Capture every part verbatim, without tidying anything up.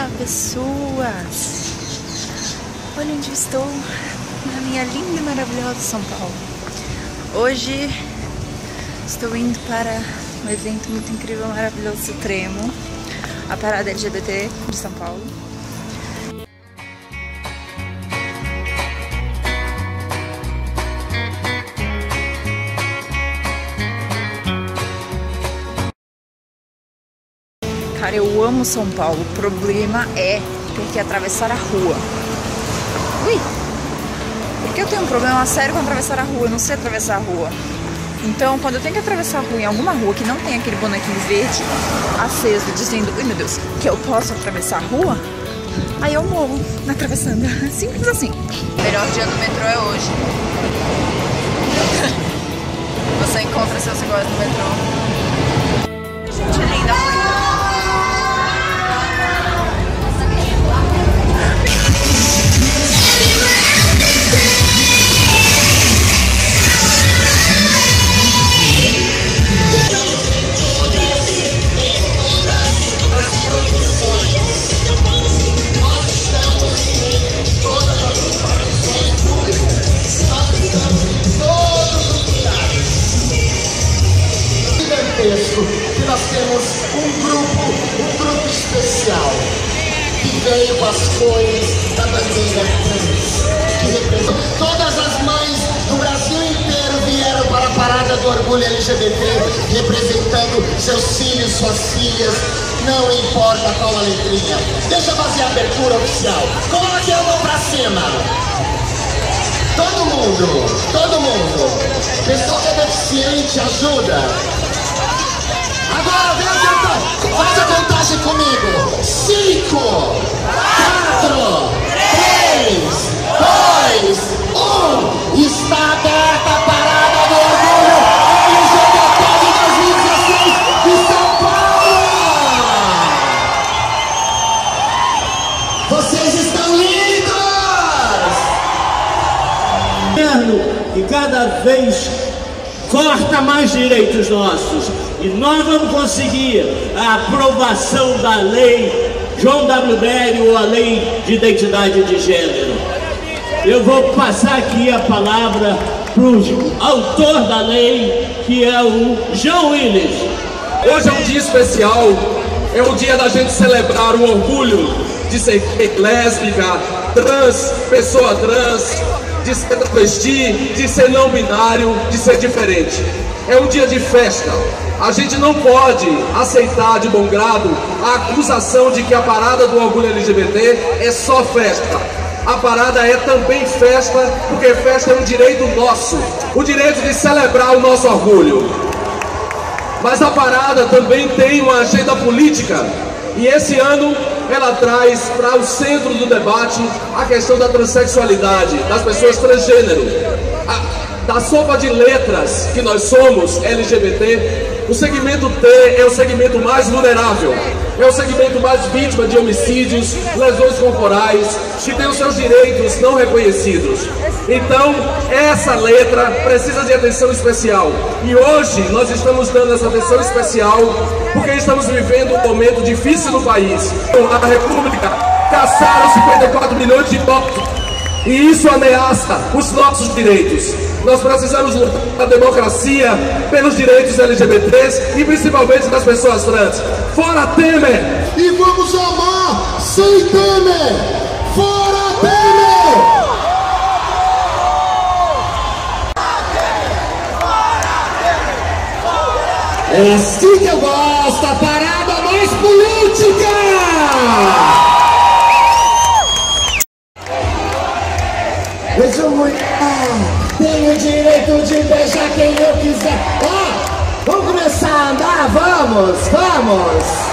Olá, pessoas! Olha onde eu estou, na minha linda e maravilhosa São Paulo. Hoje estou indo para um evento muito incrível, maravilhoso, Supremo, a parada L G B T de São Paulo. Cara, eu amo São Paulo, o problema é ter que atravessar a rua. Ui! Porque eu tenho um problema sério com atravessar a rua, eu não sei atravessar a rua. Então, quando eu tenho que atravessar a rua em alguma rua que não tem aquele bonequinho verde aceso dizendo, ui meu Deus, que eu posso atravessar a rua, aí eu morro atravessando. Simples assim. O melhor dia do metrô é hoje. Você encontra seus iguais no metrô. Gente linda. Que nós temos um grupo, um grupo especial que veio com as cores da bandeira trans, que representa. Todas as mães do Brasil inteiro vieram para a parada do orgulho L G B T, representando seus filhos, suas filhas, não importa qual a letrinha. Deixa eu fazer a abertura oficial. Coloque a mão pra cima. Todo mundo, todo mundo. Pessoal que é deficiente, ajuda. Agora vem tentar, faz a contagem comigo. Cinco, quatro, três, dois, um. Está aberta a parada do orgulho L G B T de dois mil e dezesseis de São Paulo. Vocês estão lindos! E cada vez corta mais direitos nossos. E nós vamos conseguir a aprovação da lei João W. Belli ou a lei de identidade de gênero. Eu vou passar aqui a palavra para o autor da lei, que é o João Willis. Hoje é um dia especial, é um dia da gente celebrar o orgulho de ser lésbica, trans, pessoa trans, de ser travesti, de ser não binário, de ser diferente. É um dia de festa. A gente não pode aceitar de bom grado a acusação de que a parada do orgulho L G B T é só festa. A parada é também festa, porque festa é um direito nosso, o direito de celebrar o nosso orgulho. Mas a parada também tem uma agenda política, e esse ano ela traz para o centro do debate a questão da transexualidade, das pessoas transgênero. A, da sopa de letras que nós somos, L G B T, o segmento T é o segmento mais vulnerável, é o segmento mais vítima de homicídios, lesões corporais, que tem os seus direitos não reconhecidos. Então, essa letra precisa de atenção especial. E hoje nós estamos dando essa atenção especial porque estamos vivendo um momento difícil no país. A República caçaram cinquenta e quatro milhões de votos. E isso ameaça os nossos direitos. Nós precisamos lutar pela democracia, pelos direitos L G B Ts e principalmente das pessoas trans. Fora Temer! E vamos amar sem Temer! Fora Temer! É assim que eu gosto, a parada mais política! Tenho o direito de beijar quem eu quiser. Ó, oh, vamos começar a andar? Vamos, vamos!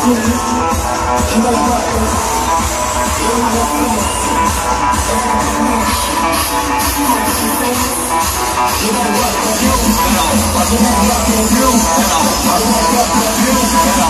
You